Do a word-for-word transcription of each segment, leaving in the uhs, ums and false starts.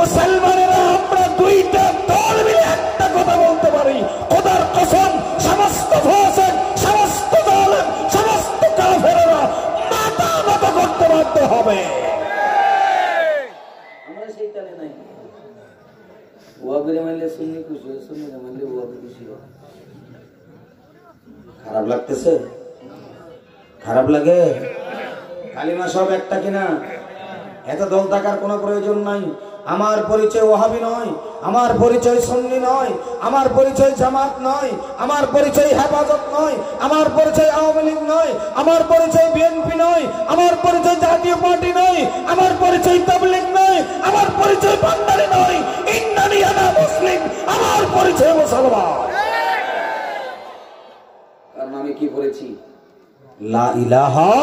মুসলমানেরা আমরা দুইটা দল মিলে একটা কথা বলতে পারি, খোদার কসম সমস্ত ফাসিক, সমস্ত জালেম, সমস্ত কাফেররা মাথা নত করতে বাধ্য হবে। আমরা সেইটানে নাই, ওয়াবিরে মানলে সুন্নি খুশি হয়, সুন্নি মানলে ওয়াবি খুশি হয়। খারাপ লাগতেছে? খারাপ লাগে? কালিমা সব একটা কিনা? এত দল থাকার কোনো প্রয়োজন নাই। আমার পরিচয় ওয়াহাবি নয়, আমার পরিচয় সুন্নি নয়, আমার পরিচয় জামাত নয়, আমার পরিচয় হেফাজত নয়, আমার পরিচয় আওয়ামী লীগ নয়, আমার পরিচয় বিএনপি নয়, আমার পরিচয় জাতীয় পার্টি নয়, আমার পরিচয় তাবলীগ নয়, আমার পরিচয় ভান্ডারি নয়। ইন্নানি আনা মুসলিম, আমার পরিচয় মুসলমান। কারণ আমি কি করেছি? লা ইলাহা।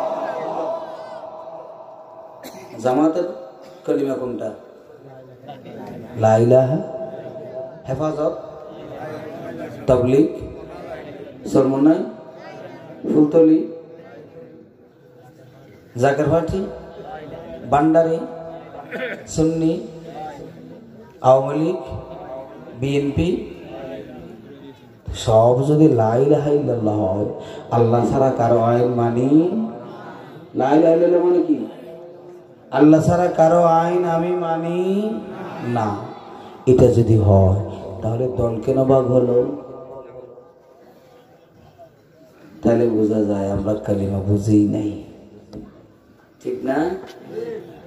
জামাতের কালিমা কোনটা? লা ইলাহা। Hefazat, Tabligh, Charmonai, Fultali, Zaker party, Bhandari, Sunni, Awami League, BNP, সব যদি লা ইলাহা ইল্লাল্লাহ হয়, আল্লাহ ছাড়া কারো আইন মানি। লা ইলাহা ইল্লাল্লাহ মানে কি? আল্লাহ ছাড়া কারো আইন আমি মানি না। এটা যদি হয় তাহলে দল কেন ভাগ হলো? তাহলে বোঝা যায় আমরা কালিমা বুঝেই নাই, ঠিক না?